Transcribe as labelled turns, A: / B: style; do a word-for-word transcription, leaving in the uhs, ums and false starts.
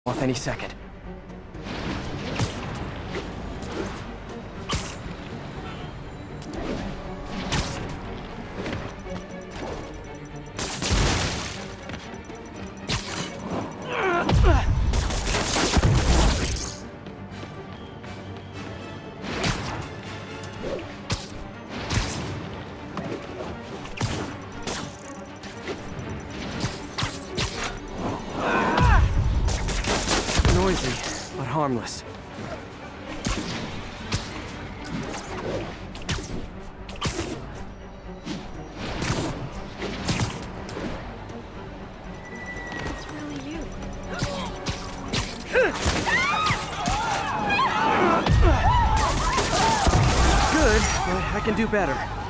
A: Off any second. Noisy, but harmless.
B: It's really you.
A: Good, but I can do better.